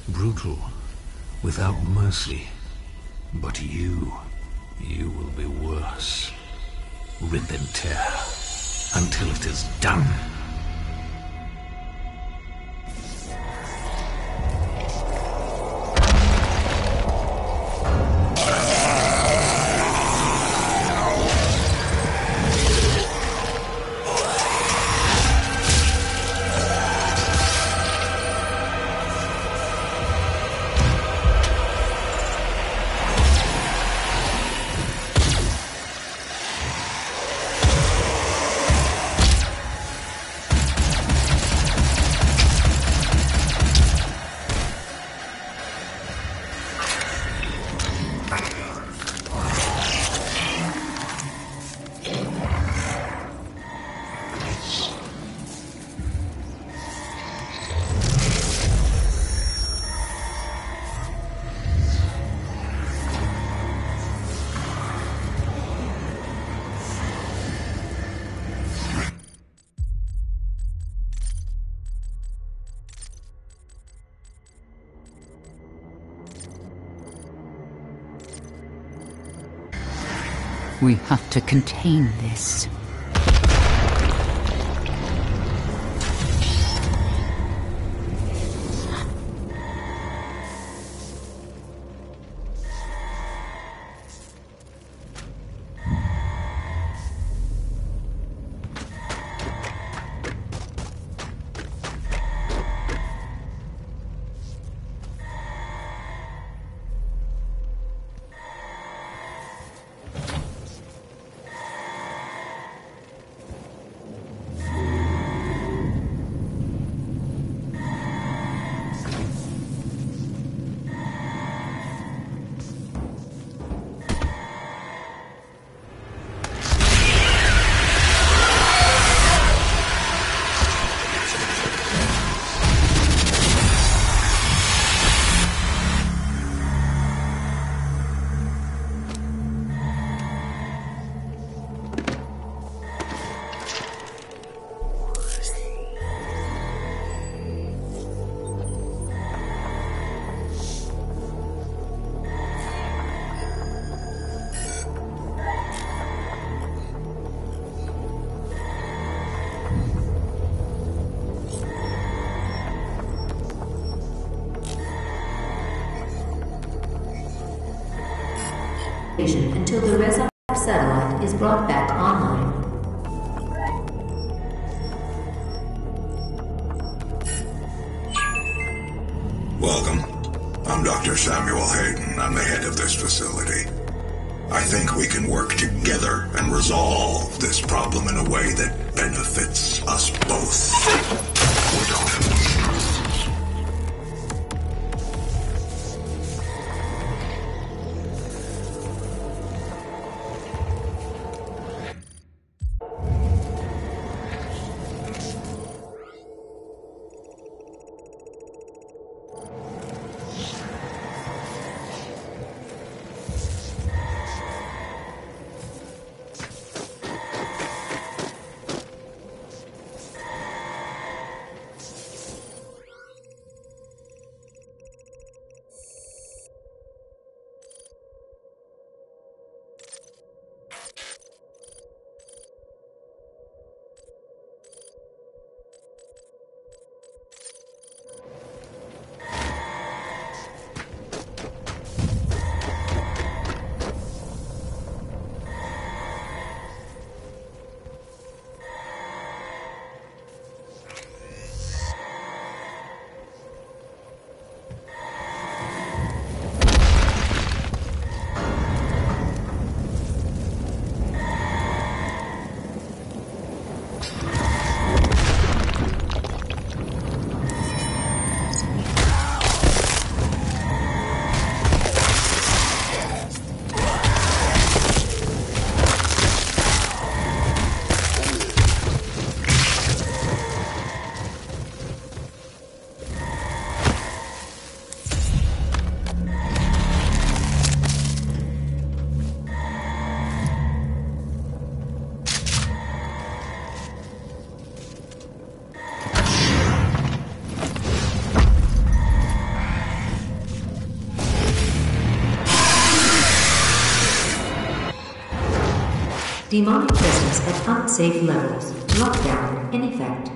Brutal, without mercy. But you will be worse. Rip and tear, until it is done. We have to contain this. Until the Rezar satellite is brought back online. Welcome. I'm Dr. Samuel Hayden. I'm the head of this facility. I think we can work together and resolve this problem in a way that benefits us both. We don't have to. Demonic presence at unsafe levels. Lockdown in effect.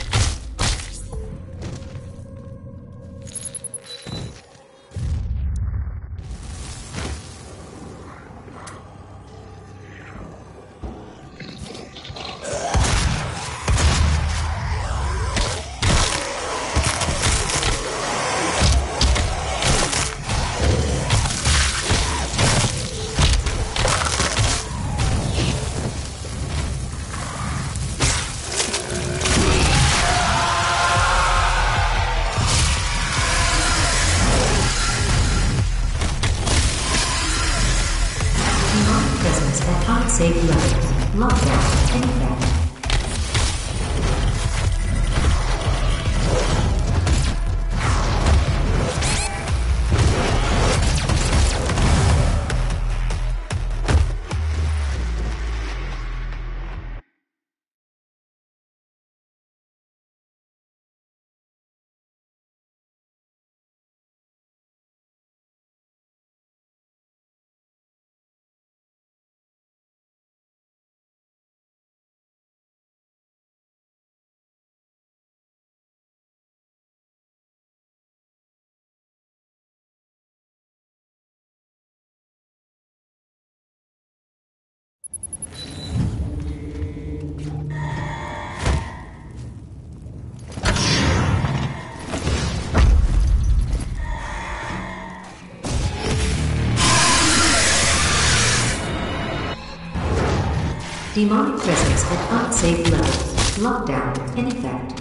Safe level. Lockdown in effect. Demonic presence at unsafe levels. Lockdown in effect.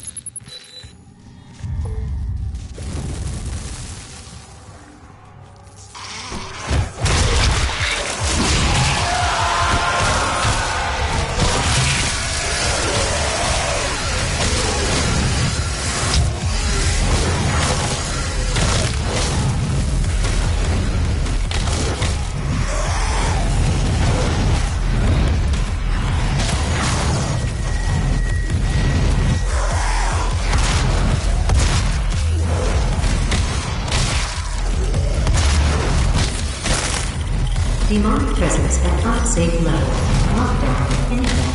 Demonic presence at unsafe level. Lockdown in effect.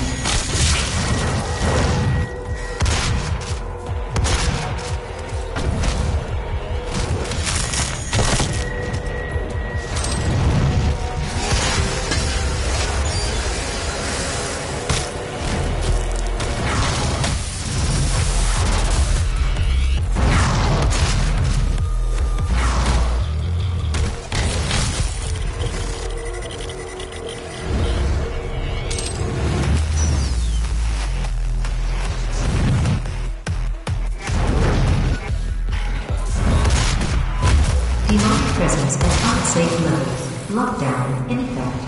Demonic presence at unsafe levels. Lockdown in effect.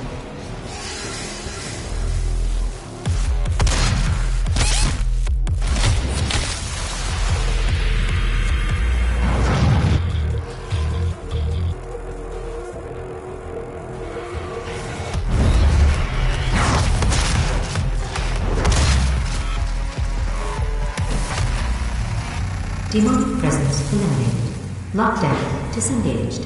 Demonic presence eliminated. Lockdown disengaged.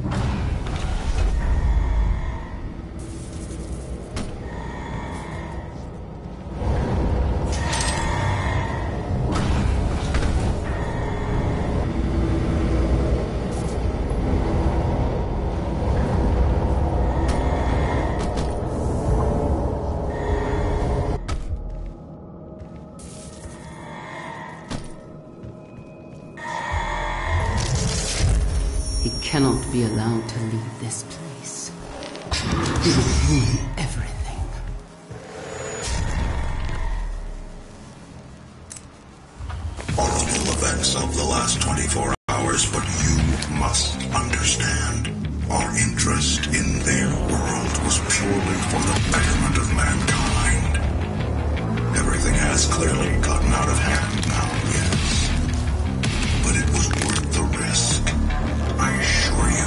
He cannot be allowed to leave this place. He will ruin everything. Horrible events of the last 24 hours, but you must understand. Our interest in their world was purely for the betterment of mankind. Everything has clearly gotten out of hand now, yes. But it was worth the risk. I assure you.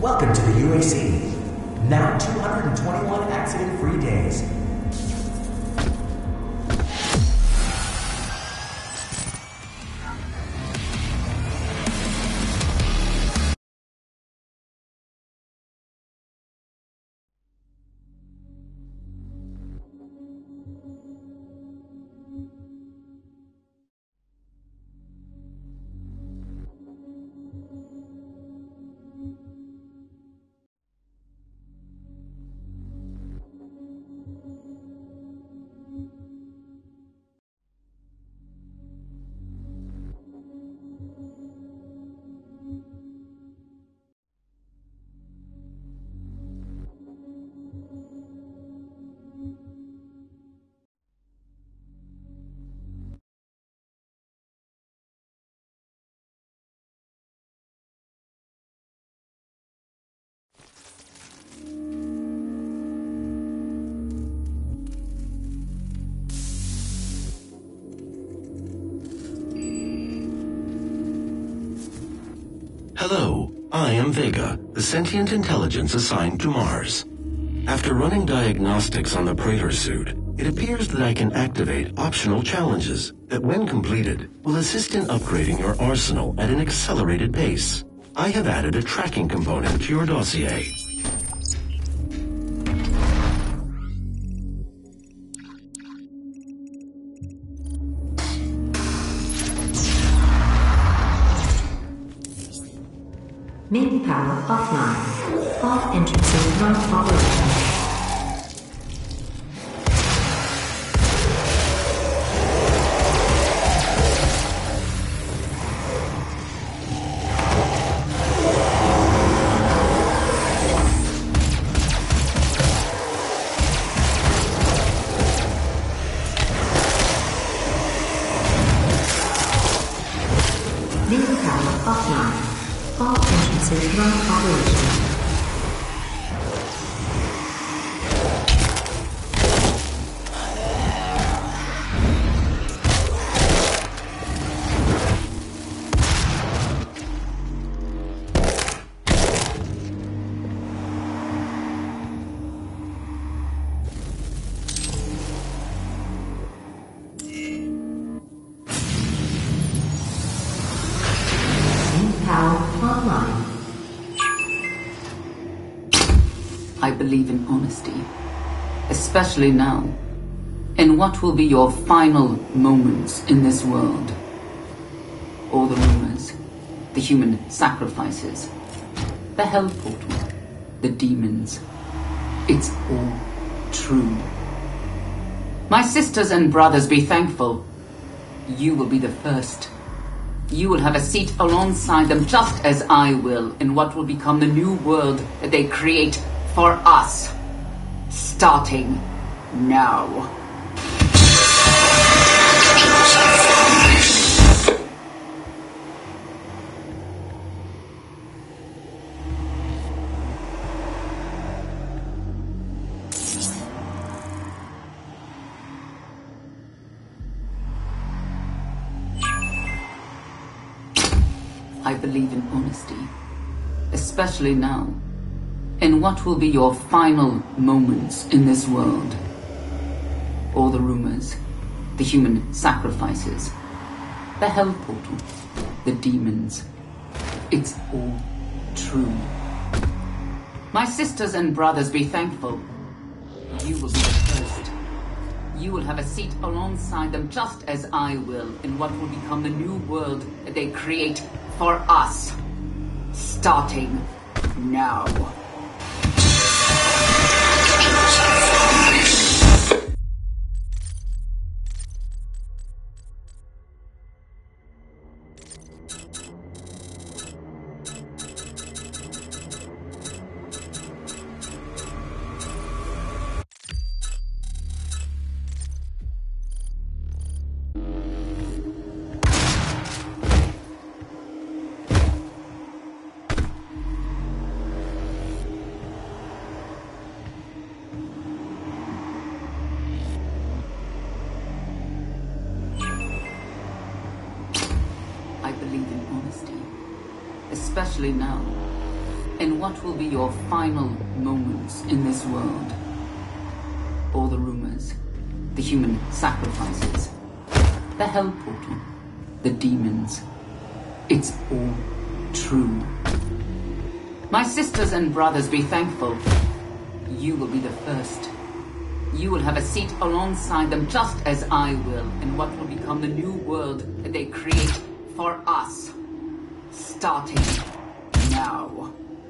Welcome to the UAC. Now 221 accident-free days. Hello, I am Vega, the sentient intelligence assigned to Mars. After running diagnostics on the Praetor suit, it appears that I can activate optional challenges that, when completed, will assist in upgrading your arsenal at an accelerated pace. I have added a tracking component to your dossier. Main power offline. All entrances not operational. Main power offline. All entrances not operational. I believe in honesty, especially now, in what will be your final moments in this world. All the rumors, the human sacrifices, the hell portal, the demons, it's all true. My sisters and brothers, be thankful. You will be the first. You will have a seat alongside them, just as I will, in what will become the new world that they create for us, starting now. I believe in honesty, especially now, in what will be your final moments in this world. All the rumors, the human sacrifices, the hell portal, the demons, it's all true. My sisters and brothers, be thankful. You will be the first. You will have a seat alongside them, just as I will, in what will become the new world that they create for us, starting now. I believe in honesty, especially now, in what will be your final moments in this world. All the rumors, the human sacrifices, the hell portal, the demons. It's all true. My sisters and brothers, be thankful. You will be the first. You will have a seat alongside them, just as I will, in what will become the new world that they create for us. Starting now.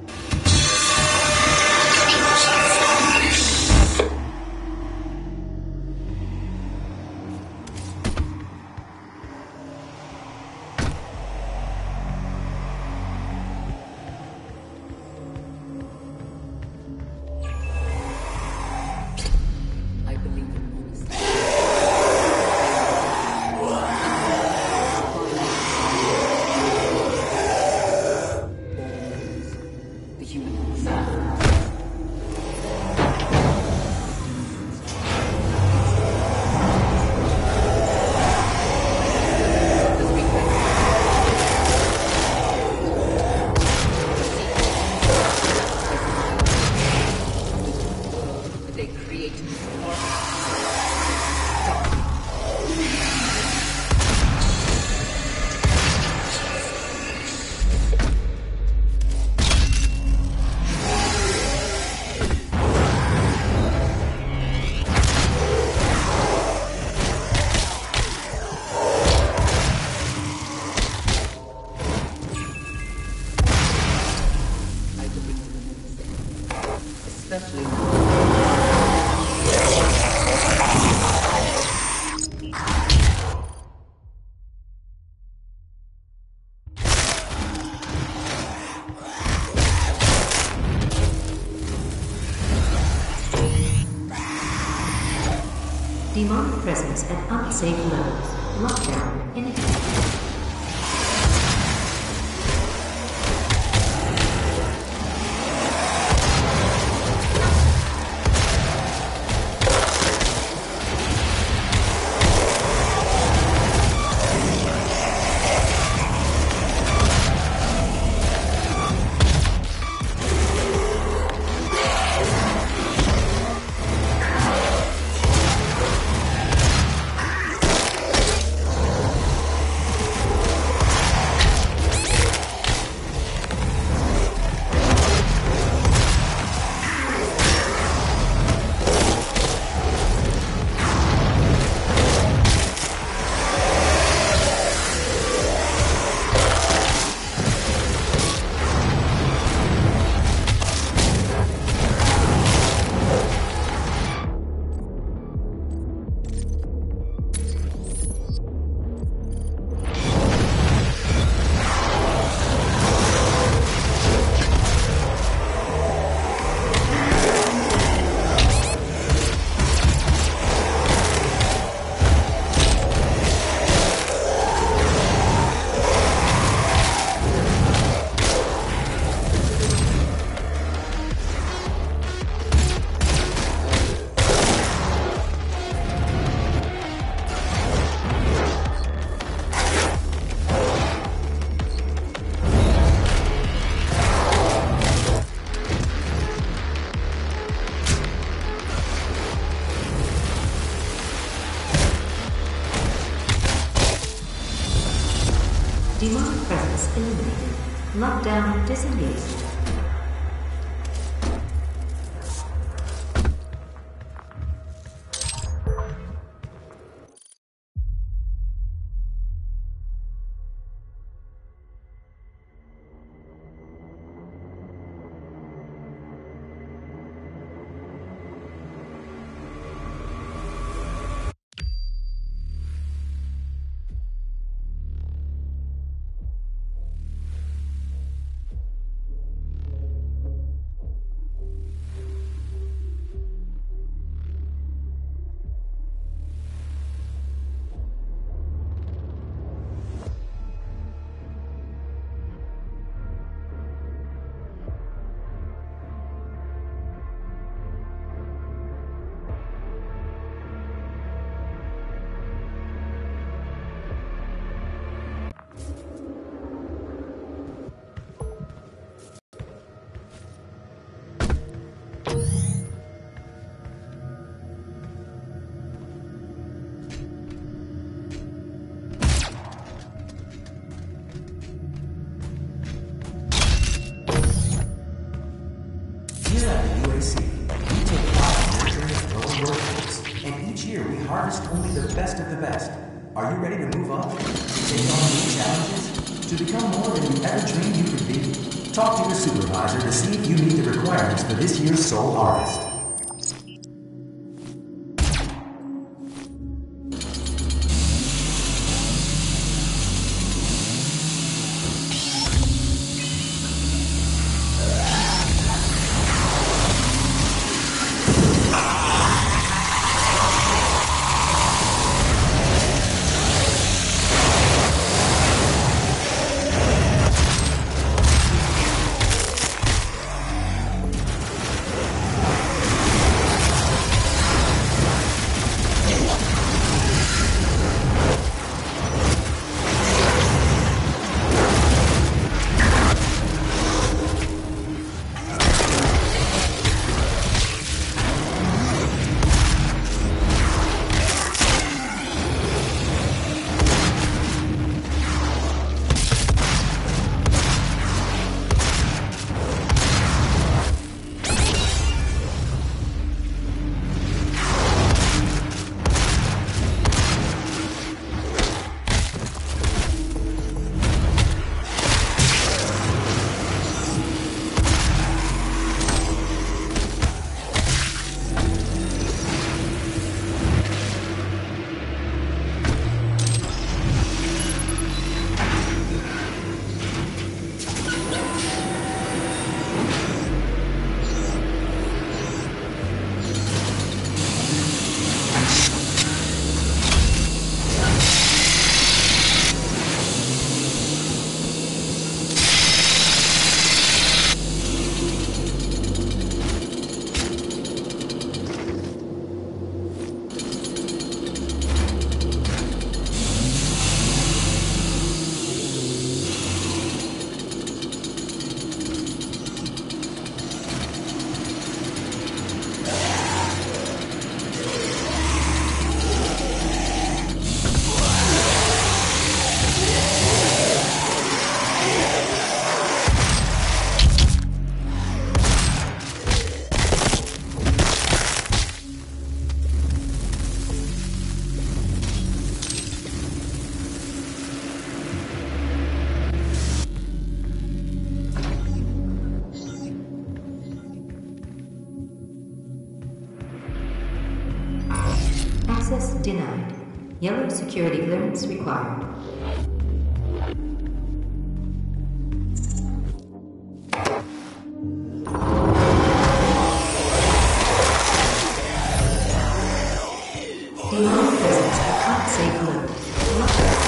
Demonic presence at unsafe levels. Lockdown indicated. Demonic presence eliminated. Lockdown disengaged. here we harvest only the best of the best. Are you ready to move up? To take on new challenges? To become more than you ever dreamed you could be? Talk to your supervisor to see if you meet the requirements for this year's Soul Harvest. Access denied. Yellow security clearance required. Demonic presence at unsafe level.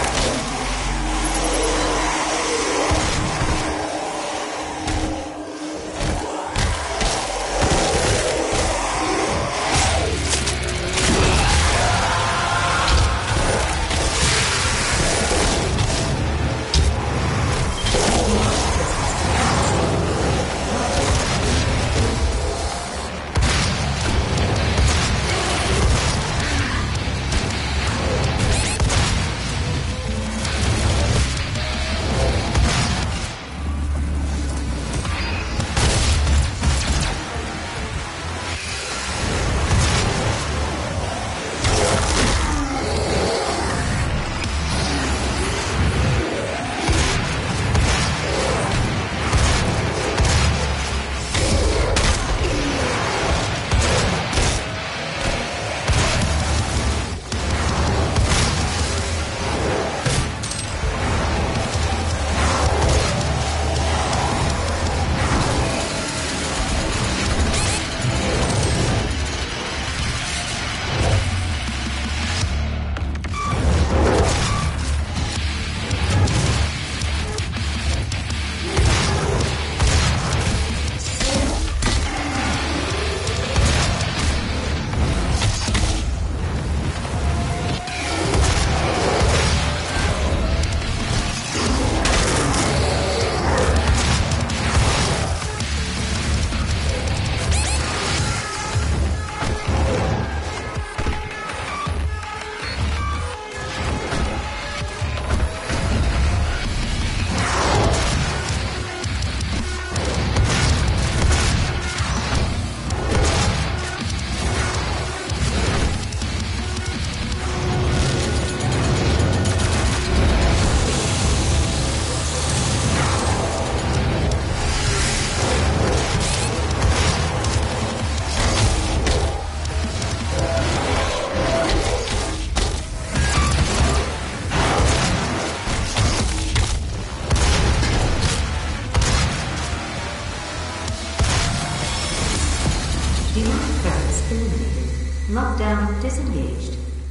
Lockdown disengaged.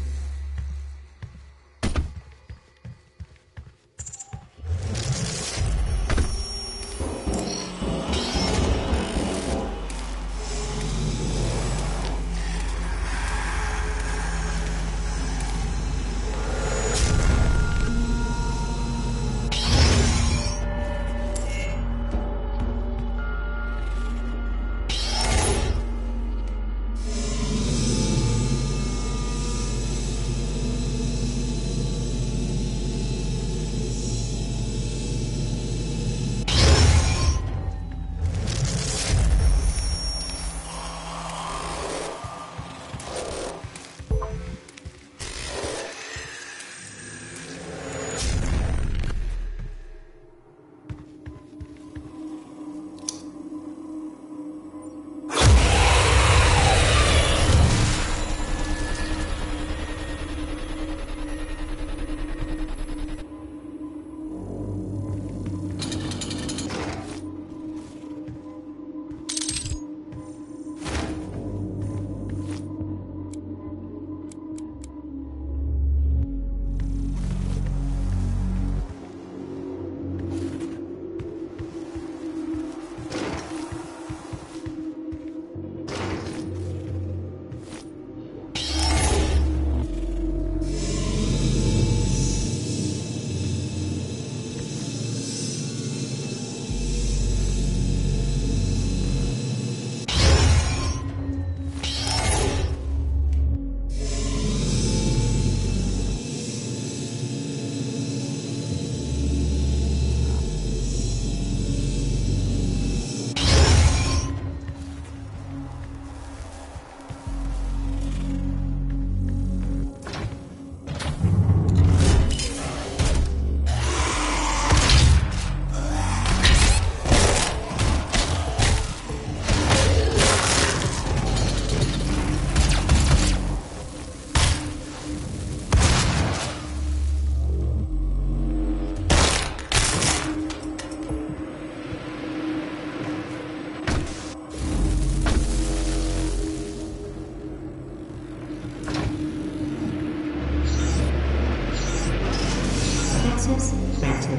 Access granted.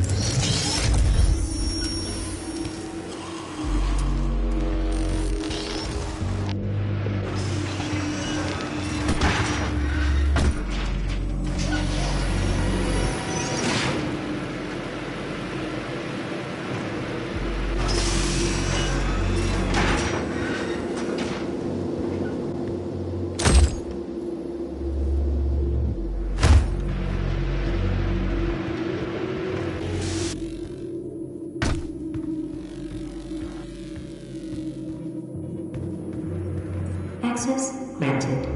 Access granted.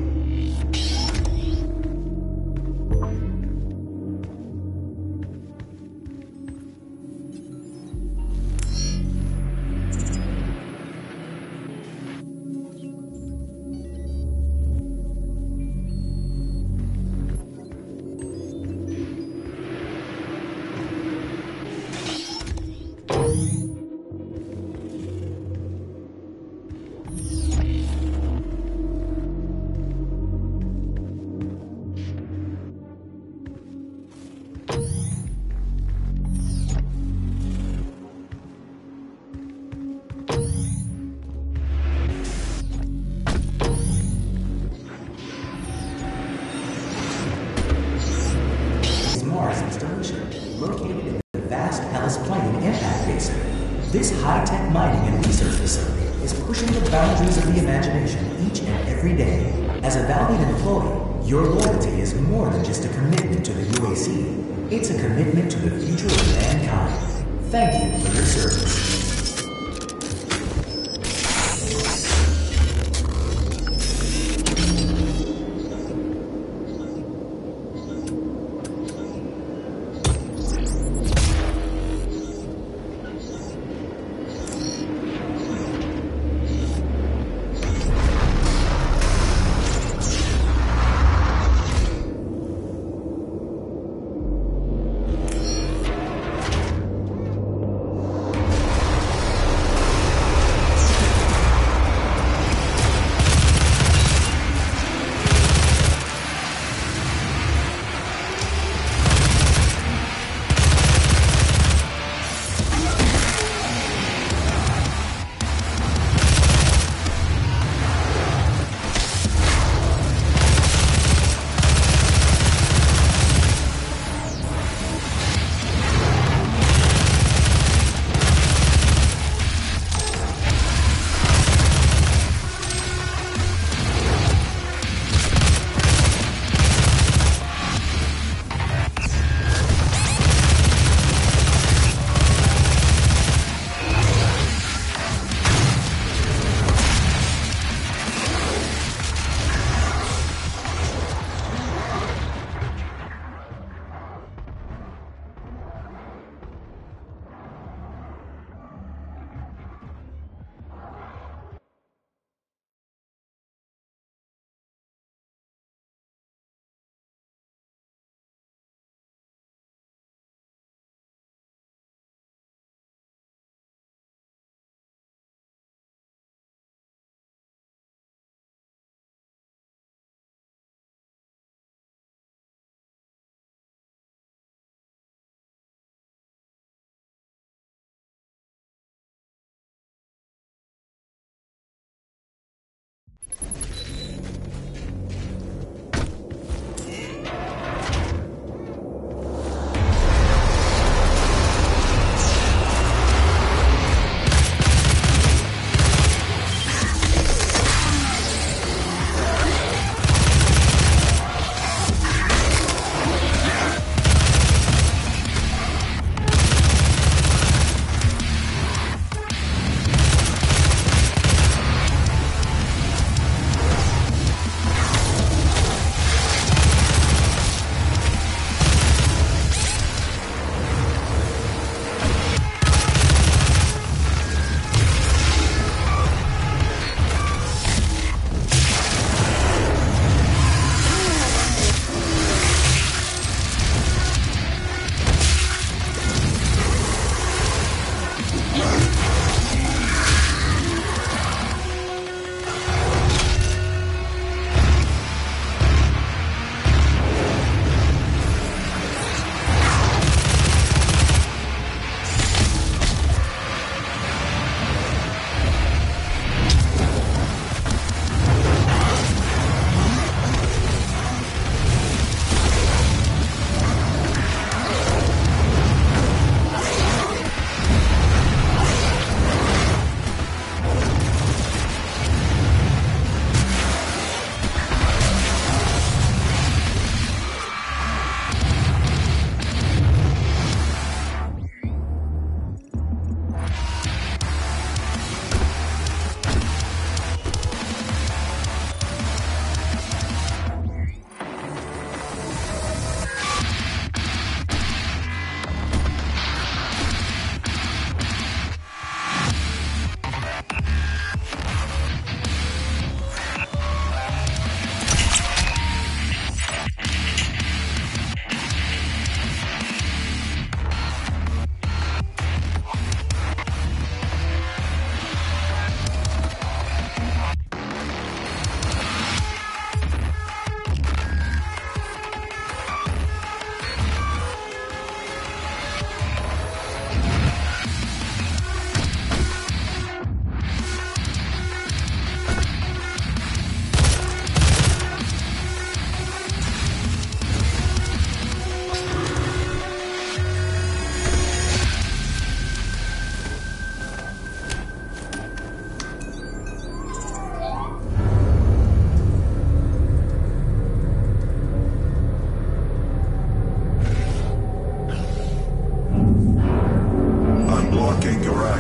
Located in the vast Hellas Plain impact basin, this high-tech mining and research facility is pushing the boundaries of the imagination each and every day. As a valued employee, your loyalty is more than just a commitment to the UAC. It's a commitment to the future of mankind. Thank you for your service.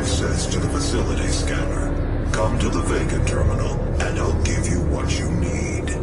access to the facility scanner. Come to the Vega terminal, and I'll give you what you need.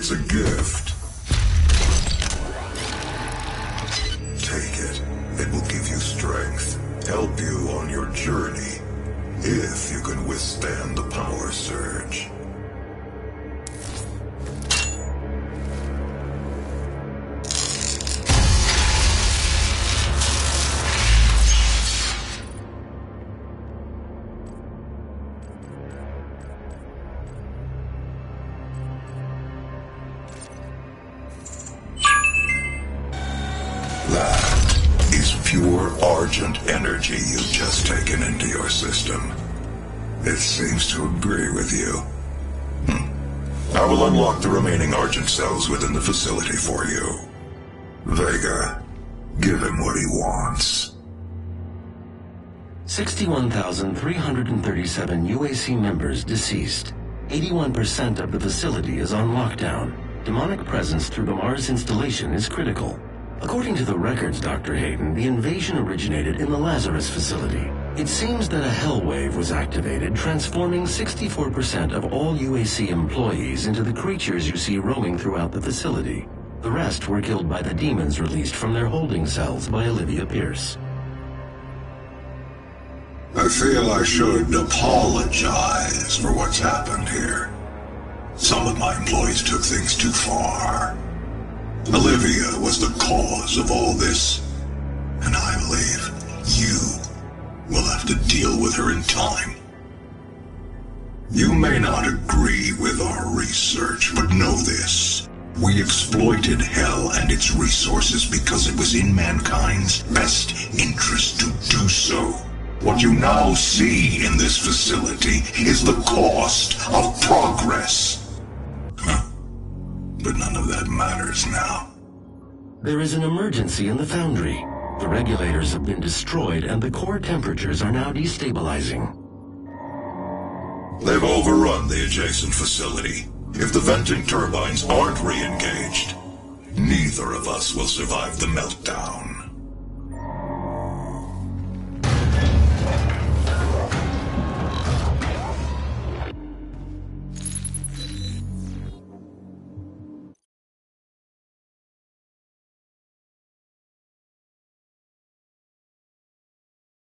It's a gift. Take it. It will give you strength, help you on your journey, if you can withstand the power surge. That is pure Argent energy you've just taken into your system. It seems to agree with you. I will unlock the remaining Argent cells within the facility for you. Vega, give him what he wants. 61,337 UAC members deceased. 81% of the facility is on lockdown. Demonic presence through the Mars installation is critical. According to the records, Dr. Hayden, the invasion originated in the Lazarus facility. It seems that a hell wave was activated, transforming 64% of all UAC employees into the creatures you see roaming throughout the facility. The rest were killed by the demons released from their holding cells by Olivia Pierce. I feel I should apologize for what's happened here. Some of my employees took things too far. Olivia was the cause of all this, and I believe you will have to deal with her in time. You may not agree with our research, but know this. We exploited Hell and its resources because it was in mankind's best interest to do so. What you now see in this facility is the cost of progress. But none of that matters now. There is an emergency in the foundry. The regulators have been destroyed and the core temperatures are now destabilizing. They've overrun the adjacent facility. If the venting turbines aren't re-engaged, neither of us will survive the meltdown.